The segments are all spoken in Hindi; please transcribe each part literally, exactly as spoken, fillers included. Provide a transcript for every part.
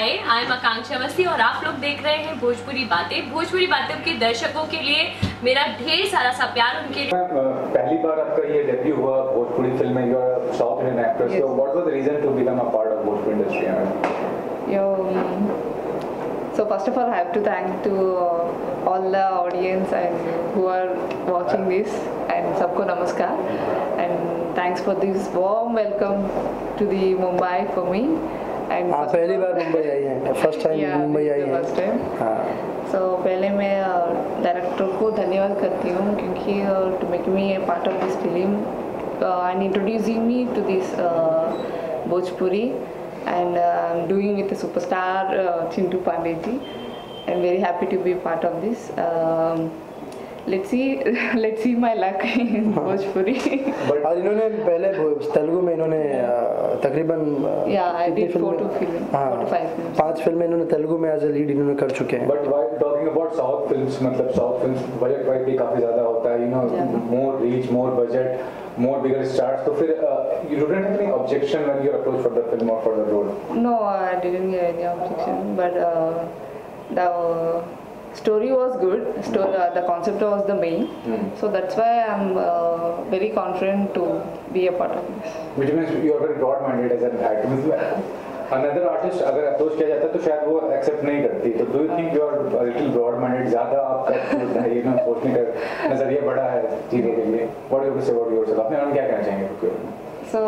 हाय, आई एम आकांक्षा अवस्थी और आप लोग देख रहे हैं भोजपुरी बातें। भोजपुरी बातें के दर्शकों के लिए मेरा ढेर सारा सा प्यार उनके लिए। पहली बार आपका ये डेब्यू हुआ भोजपुरी फिल्म में, you are South Indian actress, so what was the reason to become a part of Bhojpuri industry? Yo, so first of all, I have to thank to uh, all the audience and who are watching this, and सबको नमस्कार, and thanks for this warm welcome to the Mumbai for me. And हाँ, पहली बार मुंबई आई हैं, फर्स्ट टाइम मुंबई आई हैं। First time. हाँ। So पहले मैं डायरेक्टर को धन्यवाद करती हूँ क्योंकि to make me a part of this film uh, and introducing me to this uh, Bhojpuri. And uh, I'm doing with the superstar uh, Chintu Pandey ji. I'm very happy to be part of this. Um, let's see, let's see my luck in Bhojpuri. और इन्होंने पहले तेलुगु में इन्होंने तकरीबन yeah, I did four to film, हाँ, four to five films. पांच फिल्में इन्होंने तेलुगु में एज ए लीड इन्होंने कर चुके हैं। But while talking about South films, मतलब South films बजट वाइज भी काफी ज्यादा होता है, you know, yeah. more reach, more budget, more bigger stars. तो फिर uh, you didn't have any objection when you approached for the film or for the role? No, I didn't get any objection, but uh, the story was good. Story, uh, the concept was the main, hmm. so that's why I'm uh, very confident to be a part of this. Which means you are very broad-minded as an actor. Another artist अगर अप्रोच किया जाता है तो शायद वो एक्सेप्ट नहीं करती, तो do you think you are a little broad minded, ज्यादा आपका ये ना सोचने का नजरिया बड़ा है चीजों के लिए? What you say what yourself, अपने आप क्या कहना चाहेंगे? So,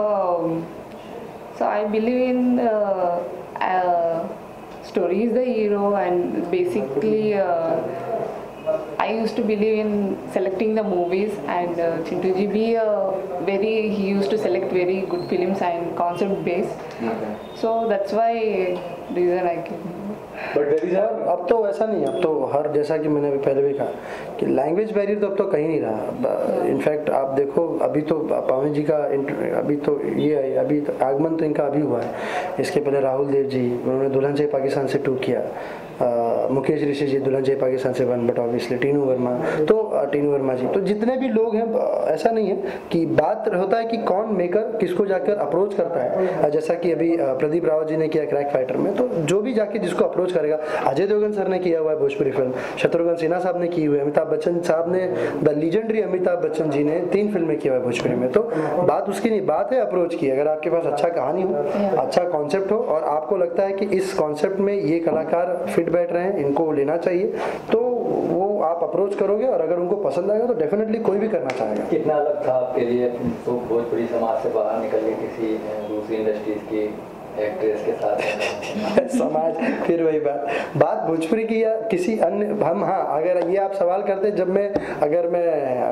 so I believe in uh, uh, story is the hero, and basically uh, I used to believe in selecting the movies, and uh, Chintu ji be uh, very he used to select very good films and concept based. Okay. So that's why reason I came. But there is अब तो वैसा नहीं, अब तो हर जैसा कि मैंने अभी पहले भी कहा कि लैंग्वेज बैरियर तो अब तो कहीं नहीं रहा। इनफैक्ट आप देखो अभी तो पावनी जी का अभी तो ये है, अभी तो आगमन तो इनका अभी हुआ है। इसके पहले राहुल देव जी, उन्होंने दुल्हन चाहिए पाकिस्तान से टू किया। Uh, मुकेश ऋषि जी दुल्हन चाहिए पाकिस्तान से one, but obviously Tinu Verma, तो uh, टीनू वर्मा जी, तो जितने भी लोग हैं uh, ऐसा नहीं है कि बात होता है कि कौन मेकर किसको जाकर अप्रोच करता है। uh, जैसा कि अभी uh, प्रदीप रावत जी ने किया क्रैक फाइटर में, तो जो भी जाके जिसको अप्रोच करेगा, अजय देवगन सर ने किया हुआ है भोजपुरी फिल्म, शत्रुघ्न सिन्हा साहब ने की हुई है, अमिताभ बच्चन साहब ने, द लीजेंडरी अमिताभ बच्चन जी ने तीन फिल्में किया हुआ है भोजपुरी में। तो बात उसकी नहीं, बात है अप्रोच की। अगर आपके पास अच्छा कहानी हो, अच्छा कॉन्सेप्ट हो और आपको लगता है कि इस कॉन्सेप्ट में ये कलाकार फिट बैठ रहे हैं, इनको लेना चाहिए, तो वो आप अप्रोच करोगे और अगर उनको पसंद आएगा तो डेफिनेटली कोई भी करना चाहेगा। कितना अलग था आपके लिए तो भोजपुरी समाज से बाहर निकल के किसी दूसरी इंडस्ट्रीज की एक्ट्रेस के साथ? समाज, फिर वही बात बात भोजपुरी की या किसी अन्य, हम हाँ अगर ये आप सवाल करते, जब मैं अगर मैं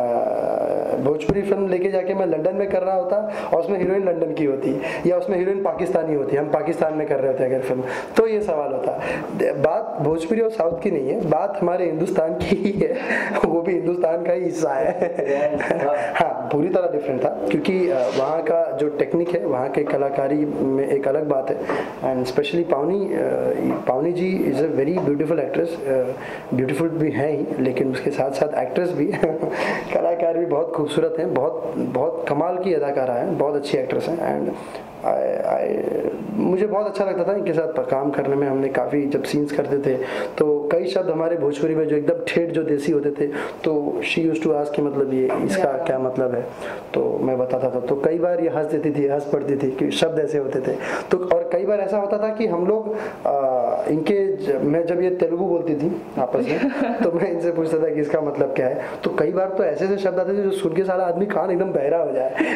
भोजपुरी फिल्म लेके जाके मैं लंदन में कर रहा होता और उसमें हीरोइन लंदन की होती या उसमें हीरोइन पाकिस्तानी होती, हम पाकिस्तान में कर रहे होते अगर फिल्म, तो ये सवाल होता। बात भोजपुरी और साउथ की नहीं है, बात हमारे हिंदुस्तान की ही है, वो भी हिंदुस्तान का ही हिस्सा है। हाँ, पूरी तरह डिफरेंट था क्योंकि वहाँ का जो टेक्निक है, वहाँ के कलाकारी में एक अलग बात है। And specially Pavani Pavani ji is a very beautiful actress, beautiful भी हैं ही, लेकिन उसके साथ साथ एक्ट्रेस भी कलाकार भी बहुत खूबसूरत हैं, बहुत बहुत कमाल की अदाकारा हैं, बहुत अच्छी एक्ट्रेस हैं। एंड आई आई मुझे बहुत अच्छा लगता था इनके साथ काम करने में। हमने काफ़ी जब सीन्स करते थे तो कई शब्द हमारे भोजपुरी में जो एकदम ठेठ जो देसी होते थे, तो शी यूज्ड टू आस्क कि मतलब ये इसका क्या मतलब है, तो मैं बताता था, तो कई बार ये हंस देती थी, हंस पड़ती थी कि शब्द ऐसे होते थे। तो और कई बार ऐसा होता था कि हम लोग आ, इनके मैं जब ये तेलुगु बोलती थी आपस में तो मैं इनसे पूछता था कि इसका मतलब क्या है, तो कई बार तो ऐसे ऐसे शब्द आते थे जो सुन के सारा आदमी कान एकदम बहरा हो जाए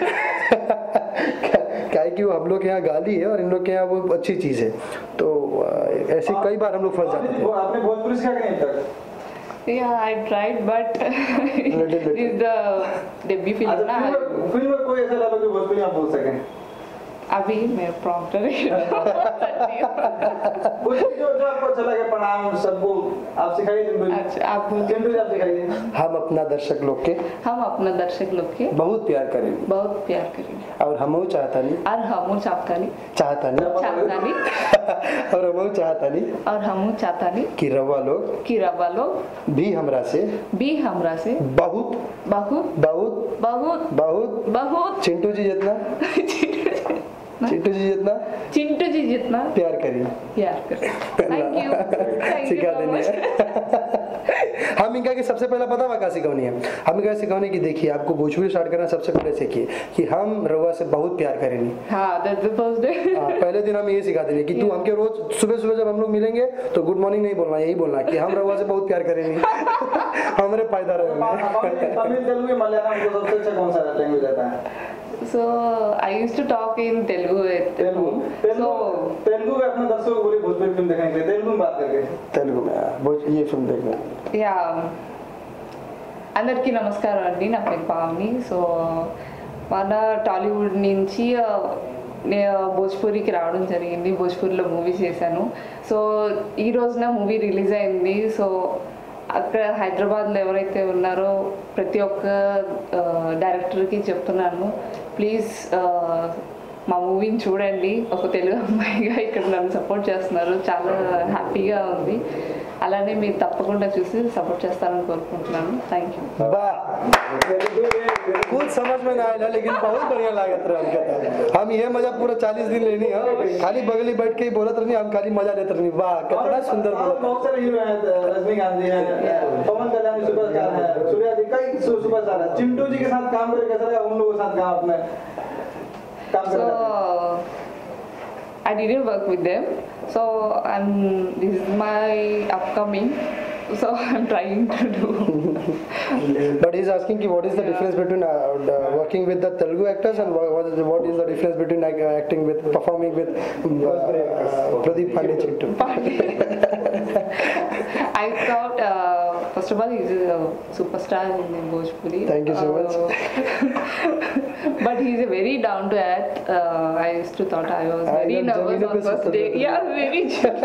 क्या है कि वो हम लोग के यहाँ गाली है और इन लोग के यहाँ वो अच्छी चीज़ है, तो ऐसे कई बार हम लोग फंस जाते थे। आपने भोजपुरी सीखा कि नहीं तक? Yeah, I tried, but this is the debut film ना। फिल्म में कोई ऐसा डालो जो भोजपुरी आप बोल सकें? अभी मैं प्रॉम्प्टर कुछ जो जो आपको अच्छा लगे, प्रणाम सबको आप सिखाइए। अच्छा, आप चिंटू आप सिखाइए। हम अपना दर्शक लोग के हम अपना दर्शक लोग के बहुत प्यार करेंगे, बहुत प्यार करेंगे, और हमहू चाहता नहीं और हमू चाहता नहीं चाहता नहीं चाहता नहीं और हमहू चाहता नहीं और हमू चाहता नहीं कि रवा लोग कि रवा लोग भी हमरा से भी हमरा से बहुत बहुत बहुत बहुत बहुत बहुत चिंटू जी जितना चिंटू जी जितना चिंटू जी जितना प्यार करिए प्यार करें। थैंक यू थैंक सिखा यू देनी है। हम इनका कि सबसे पहला पता हुआ क्या सिखौनी है, हम इनका सिखौनी की देखिए आपको भोजपुरी स्टार्ट करना सबसे पहले सीखिए कि हम रउआ से बहुत प्यार करेंगे। हाँ दैट्स द फर्स्ट डे। हाँ, पहले दिन हम ये सिखा देंगे कि तू हमके रोज सुबह सुबह जब हम लोग मिलेंगे तो गुड मॉर्निंग नहीं बोलना, यही बोलना कि हम रउआ से बहुत प्यार करेंगे। हमारे फायदा रहेगा। तमिल तेलुगु मलयालम को सबसे अच्छा कौन सा लैंग्वेज आता है? So I used to talk in Telugu. at Telugu home. Telugu So Telugu में अपने दर्शकों को बोलिए भोजपुरी फिल्म देखने के लिए तेलुगु में बात करके। तेलुगु में भोज ये फिल्म देखना। యా అందరికీ నమస్కారం అండి, నా పేరు పావని. సో మన టాలీవుడ్ నుంచి నేను భోజ్పూరికి రావడం జరిగింది, భోజ్పూరిలో మూవీ చేశాను. సో ఈ రోజున మూవీ రిలీజ్ అయింది. సో అక్కడ హైదరాబాద్లో ఎవరైతే ఉన్నారో ప్రతి ఒక్క డైరెక్టర్కి చెప్తున్నాను, ప్లీజ్ మా మూవీని చూడండి. ఒక తెలుగు అమ్మాయిగా ఇక్కడ నన్ను సపోర్ట్ చేస్తున్నారు, చాలా హ్యాపీగా ఉంది. అలానే మీరు తప్పకుండా చూసి సపోర్ట్ చేస్తారని కోరుకుంటున్నాను. Thank you. कुछ समझ में ना आया लेकिन बहुत बढ़िया लागत रहा उनका था। हम ये मजा पूरा चालीस दिन लेनी है, खाली बगली बैठ के ही बोलत रहनी, हम खाली मजा लेते रहनी। वाह कितना सुंदर बोला। बहुत सारे हीरो हैं, रजनीकांत जी हैं, पवन कल्याण जी सुपरस्टार हैं, सूर्या जी कई सुपरस्टार हैं। चिंटू जी के साथ काम करके कैसा लगा? उन लोगों के साथ काम आपने काम So करके I didn't work with them. So I'm this is my upcoming. So I'm trying to do. But he's asking कि what is the difference between uh, uh, working with the Telugu actors and what, what is the, what is the difference between uh, acting with performing with uh, uh, Pradeep Pandey Chintu? I thought uh, first of all he's a superstar in Bhojpuri. Thank you so much. But he's a very down to earth. Uh, I used to thought I was I very know, nervous Jamila on pe first super day. nervous. Yeah, very.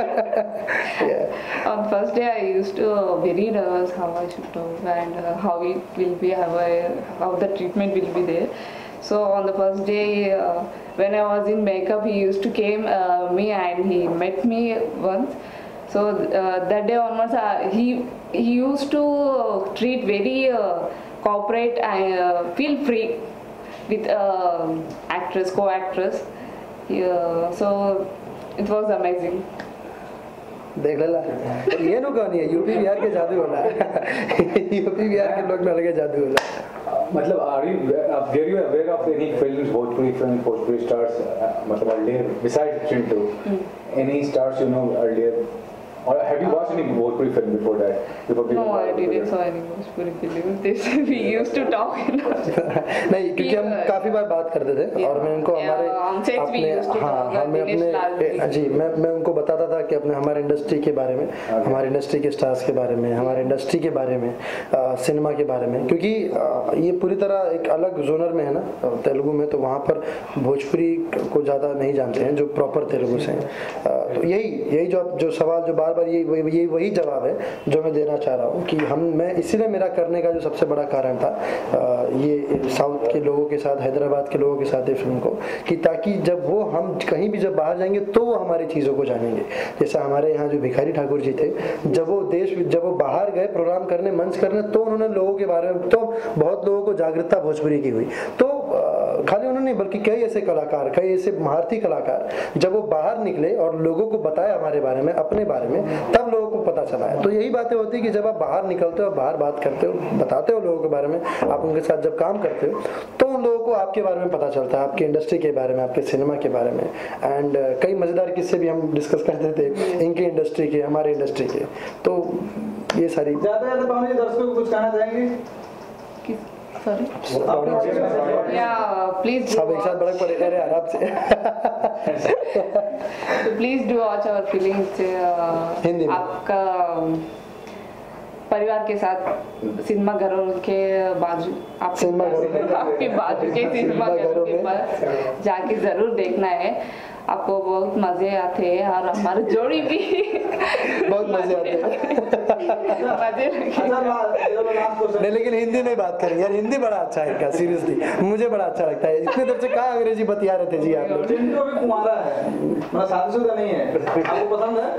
Yeah. On first day I used to uh, very nervous how I should do and uh, how it will be, how I, how the treatment will be there. So on the first day uh, when I was in makeup, he used to came uh, me and he met me once. So uh, that day onwards uh, he he used to treat very uh, corporate and uh, feel free with uh, actress, co-actress. Yeah, so it was amazing. देख लेला ये नो कहानी है, यूपी बिहार के जादू होला। यूपी बिहार के लोग में अलग जादू होला। मतलब are you were you aware of any films, Bhojpuri films, Bhojpuri stars, uh, मतलब earlier besides Chintu, any stars you know earlier, or have you watched any Bhojpuri film before that? Before being No, a part I of didn't it? saw any Bhojpuri films. This we used to talk. नहीं क्योंकि हम काफी बार बात करते थे और मैं उनको हमारे अपने हाँ हमें अपने जी मैं मैं उनको बताता था कि अपने हमारे इंडस्ट्री के बारे में, हमारे इंडस्ट्री के स्टार्स के बारे में, हमारे इंडस्ट्री के बारे में, सिनेमा के बारे में, क्योंकि ये पूरी तरह एक अलग जोनर में है ना तेलुगु में, तो वहाँ पर भोजपुरी को ज़्यादा नहीं जानते हैं जो प्रॉपर तेलुगु से हैं। तो यही यही जो जो सवाल जो बार बार ये यही वही जवाब है जो मैं देना चाह रहा हूँ कि हम मैं इसीलिए मेरा करने का जो सबसे बड़ा कारण था ये साउथ के लोगों के साथ, हैदराबाद के लोगों के साथ ये फिल्म को, कि ताकि जब वो हम कहीं भी जब बाहर जाएंगे तो वो हमारी चीज़ों को जानेंगे। जैसे हमारे यहाँ जो भिखारी ठाकुर जी थे, जब वो देश जब वो बाहर गए प्रोग्राम करने, मंच करने, तो उन्होंने लोगों के बारे में, तो बहुत लोगों को जागरूकता भोजपुरी की हुई। तो खाली उन्होंने बल्कि कई ऐसे कलाकार, कई ऐसे महारथी कलाकार जब वो बाहर निकले और लोगों को बताया हमारे बारे में, अपने बारे में, तब लोगों को पता चला है। तो यही बातें होती है कि जब आप बाहर निकलते हो, बाहर बात करते हो, बताते हो लोगों के बारे में, आप उनके साथ जब काम करते हो तो उन लोगों को आपके बारे में पता चलता है, आपकी इंडस्ट्री के बारे में, आपके सिनेमा के बारे में। एंड uh, कई मज़ेदार किस्से भी हम डिस्कस करते थे इनकी इंडस्ट्री के, हमारे इंडस्ट्री के। तो ये सारी ज़्यादा ज़्यादा पावनी दर्शकों को कुछ कहना चाहेंगे? Sorry. Yeah, please do सब एक साथ बड़क पड़े अरे आराम से। So please do watch our films. uh, Hindi में। आपका परिवार के साथ सिनेमा घरों के बाजू, आपके सिनेमा घरों में। आपके बाजू के सिनेमा घरों के पास जाके जरूर देखना है। आपको बहुत मजे आते हैं और हमारे जोड़ी भी बहुत मजे आते हैं। मजे लगे। नहीं लेकिन हिंदी में बात करें यार, हिंदी बड़ा अच्छा है इनका, सीरियसली मुझे बड़ा अच्छा लगता है। इतने देर से कहाँ अंग्रेजी बतिया रहे थे जी आप लोग। चिंटू भी कुमारा है, मतलब शादीशुदा नहीं है, आपको पसंद है?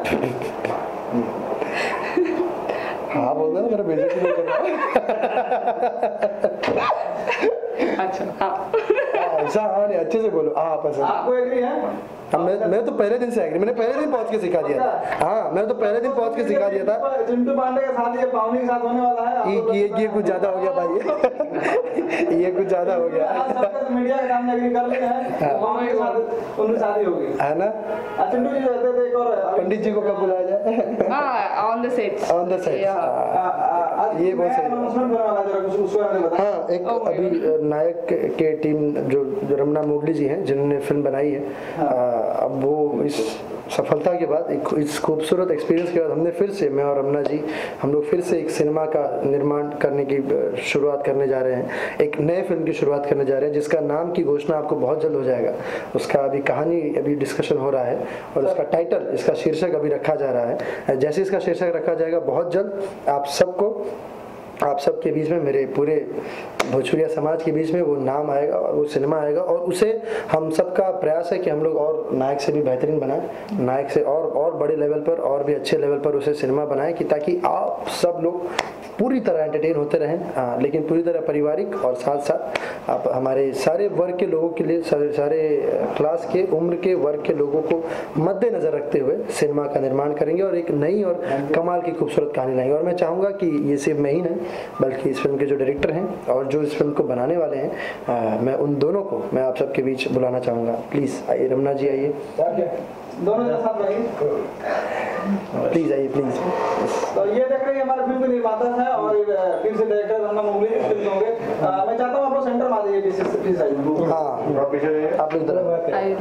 हाँ बोल रहे मेरा बेइज्जती नहीं करना। अच्छा हाँ। ऐसा हाँ नहीं, अच्छे से बोलो हाँ पसंद। आपको एग्री है? हाँ, मैं मैं तो पहले दिन से एग्री, मैंने पहले दिन पहुंच के सिखा दिया था। हाँ मैंने तो पहले दिन पहुंच के सिखा दिया था। चिंटू पांडे के साथ ये पावनी के साथ होने वाला है। ये ये ये कुछ ज्यादा हो गया भाई ये कुछ ज्यादा हो गया। मीडिया के सामने एग्री कर लेना है, पावनी के साथ उनकी शादी होगी है ना। चिंटू जी रहते थे, एक और पंडित जी को कब बुलाया जाए? हाँ on the set on the set ये बहुत सही। अनाउंसमेंट होने वाला है, जरा कुछ उसके बारे में बताएं। हाँ एक अभी नायक के टीम जो जो रमना मोगली जी हैं जिन्होंने फिल्म बनाई है, अब वो इस सफलता के बाद एक इस खूबसूरत एक्सपीरियंस के बाद हमने फिर से मैं और रमना जी हम लोग फिर से एक सिनेमा का निर्माण करने की शुरुआत करने जा रहे हैं। एक नए फिल्म की शुरुआत करने जा रहे हैं जिसका नाम की घोषणा आपको बहुत जल्द हो जाएगा। उसका अभी कहानी अभी डिस्कशन हो रहा है और उसका टाइटल, इसका शीर्षक अभी रखा जा रहा है। जैसे इसका शीर्षक रखा जाएगा बहुत जल्द आप सबको आप सबके बीच में, मेरे पूरे भोजपुरिया समाज के बीच में वो नाम आएगा और वो सिनेमा आएगा और उसे हम सबका प्रयास है कि हम लोग और नायक से भी बेहतरीन बनाएं, नायक से और और बड़े लेवल पर और भी अच्छे लेवल पर उसे सिनेमा बनाएं कि ताकि आप सब लोग पूरी तरह एंटरटेन होते रहें, हाँ, लेकिन पूरी तरह पारिवारिक और साथ साथ आप हमारे सारे वर्ग के लोगों के लिए, सारे सारे क्लास के उम्र के वर्ग के लोगों को मद्देनजर रखते हुए सिनेमा का निर्माण करेंगे और एक नई और कमाल की खूबसूरत कहानी लाएंगे। और मैं चाहूँगा कि ये सिर्फ मैं ही नहीं बल्कि इस फिल्म के जो डायरेक्टर हैं और जो इस फिल्म को बनाने वाले हैं, आ, मैं उन दोनों को मैं आप सबके बीच बुलाना चाहूँगा। प्लीज़ आइए, रमना जी आइए, दोनों के साथ आइए, प्लीज़ आइए प्लीज़। तो ये देख रहे हैं हमारे फिल्म के निर्माता है और फिर से डायरेक्टर रमना मोगली फिल्म होंगे। मैं चाहता हूँ आप लोग सेंटर में आ जाइए, प्लीज आइए। हाँ आप लोग इधर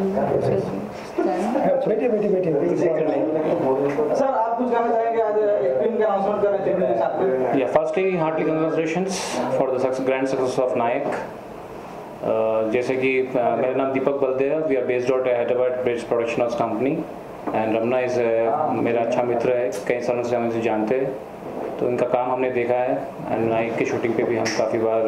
बैठिए बैठिए बैठिए। सर आप कुछ कहना चाहेंगे आज फिल्म का अनाउंसमेंट कर रहे हैं साथ में? Yeah, firstly, heartily congratulations for the success, grand success of Nayak. uh, जैसे कि uh, मेरा नाम Deepak Baldev, we are based out Hyderabad bridge production house company and Ramana is मेरा अच्छा मित्र है, कई सालों से हम इसे जानते हैं, तो इनका काम हमने देखा है एंड नायक की शूटिंग पे भी हम काफ़ी बार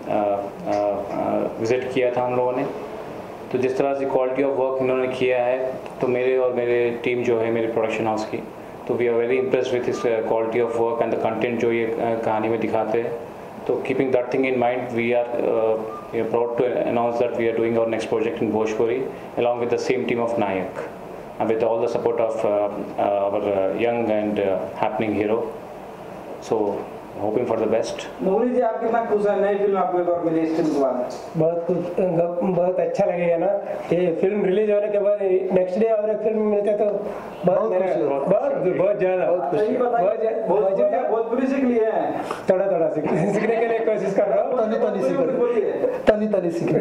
विज़िट किया था हम लोगों ने। तो जिस तरह से क्वालिटी ऑफ वर्क इन्होंने किया है तो मेरे और मेरे टीम जो है मेरे प्रोडक्शन हाउस की, तो we are very impressed with this quality of work and the content जो ये uh, कहानी में दिखाते हैं। तो keeping that thing in mind we are proud to announce that we are doing our next project in Bhojpuri along with the same team of Nayak with all the support of our young and happening hero. So hoping for the best. Mowgli ji आप कितना खुश हैं नई फिल्म आपको एक और मिली इस फिल्म के बाद? बहुत कुछ बहुत अच्छा लगेगा ना, ये फिल्म रिलीज होने के बाद नेक्स्ट डे और एक फिल्म मिलते तो बहुत बहुत बहुत ज्यादा बहुत ज्यादा भोजपुरी सीख लिए हैं, थोड़ा थोड़ा सीखने के लिए कोशिश कर रहा हूँ। तनी तनी सीख तनी तनी सीख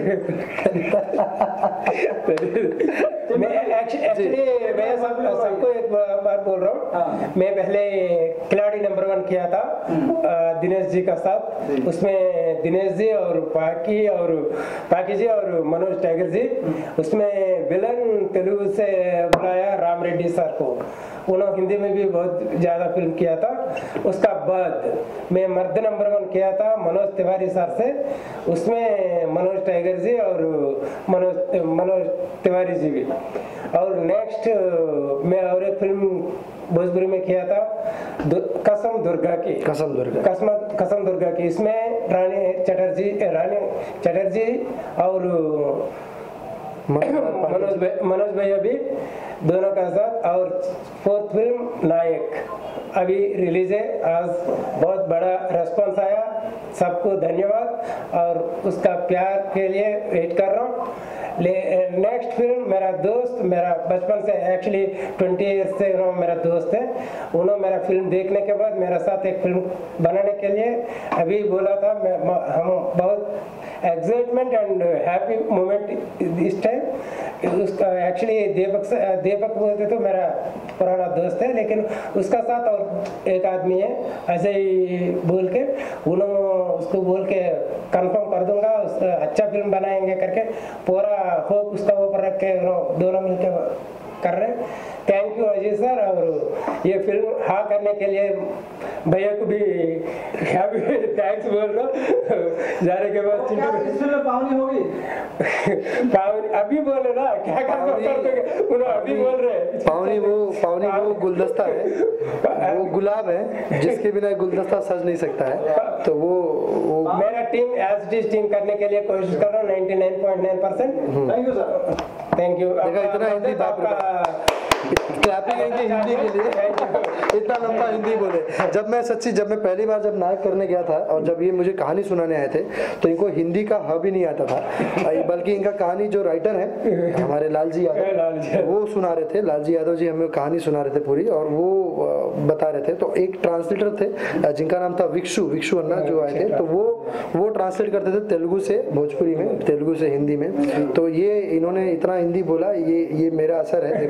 मैं एक्चुअली मैं सबको एक बात बोल रहा हूँ, मैं पहले खिलाड़ी नंबर वन किया था दिनेश जी का साथ, उसमें दिनेश जी और पाकी और पाकी जी और मनोज टाइगर जी, उसमें विलन तेलुगु से बुलाया राम रेड्डी सर को, उन्होंने हिंदी में भी बहुत ज़्यादा फिल्म किया था। उसका बाद मैं मर्द नंबर वन किया था मनोज तिवारी सर से, उसमें मनोज टाइगर जी और मनोज मनोज तिवारी जी भी, और नेक्स्ट मैं और एक फिल्म भोजपुरी में किया था कसम दुर्गा की कसम दुर्गा कसम कसम दुर्गा की, इसमें रानी चटर्जी रानी चटर्जी और मनोज मनोज भैया भी दोनों का साथ, और फोर्थ फिल्म नायक अभी रिलीज है, आज बहुत बड़ा रेस्पॉन्स आया, सबको धन्यवाद और उसका प्यार के लिए वेट कर रहा हूँ। नेक्स्ट फिल्म मेरा दोस्त, मेरा बचपन से एक्चुअली ट्वेंटी ईयर्स से उन्होंने मेरा दोस्त है, उन्होंने मेरा फिल्म देखने के बाद मेरे साथ एक फिल्म बनाने के लिए अभी बोला था, मैं हम बहुत एक्साइटमेंट एंड हैप्पी मोमेंट इस टाइम। उसका एक्चुअली दीपक से दीपक बोलते तो मेरा पुराना दोस्त है, लेकिन उसका साथ और एक आदमी है ऐसे ही बोल के उन्होंने उसको बोल के कंफर्म कर दूंगा, उसका अच्छा फिल्म बनाएंगे करके पूरा होप उसका ऊपर रख के दोनों मिलकर कर रहे हैं। Thank you Ajit sir. और ये फिल्म हाँ करने के लिए भैया को भी क्या भी थैंक्स बोल रहा हूँ। जाने के बाद क्या इस फिल्म में पावनी होगी? पावनी अभी बोले ना, क्या कर अभी बोल रहे हैं। पावनी वो पावनी वो गुलदस्ता है, वो गुलाब है जिसके बिना गुलदस्ता सज नहीं सकता है। तो वो वो मेरा टीम एज टीज टीम करने के लिए कोशिश कर रहा हूँ ninety nine point nine percent. Thank you sir. Thank you. देखा इतना हिंदी बाप रे क्लैपिंग है हिंदी के लिए, इतना लंबा हिंदी बोले। जब मैं सच्ची जब मैं पहली बार जब नाटक करने गया था और जब ये मुझे कहानी सुनाने आए थे तो इनको हिंदी का ह भी नहीं आता था, बल्कि इनका कहानी जो राइटर है हमारे लाल जी यादव वो सुना रहे थे। लाल जी यादव जी हमें कहानी सुना रहे थे पूरी, और वो बता रहे थे। तो एक ट्रांसलेटर थे जिनका नाम था विक्षु विक्षु अन्ना जो आए थे, तो वो वो ट्रांसलेट करते थे तेलुगु से भोजपुरी में, तेलुगु से हिंदी में। तो ये इन्होंने इतना हिंदी बोला, ये ये मेरा असर है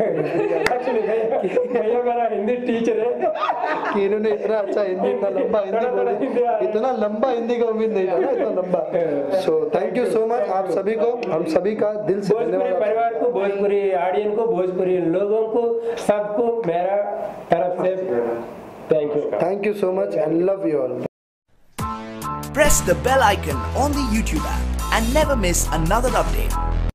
भैया मेरा हिंदी टीचर है कि इन्होंने इतना अच्छा हिंदी, इतना लंबा हिंदी बोला, इतना लंबा हिंदी का उम्मीद नहीं था ना, इतना लंबा। So thank you so much आप सभी को, हम सभी का दिल से भोजपुरी धन्यवाद। परिवार को, भोजपुरी ऑडियंस को, भोजपुरी लोगों को, सबको मेरा तरफ से thank you. Thank you so much and love you all. Press the bell icon on the YouTube app and never miss another update.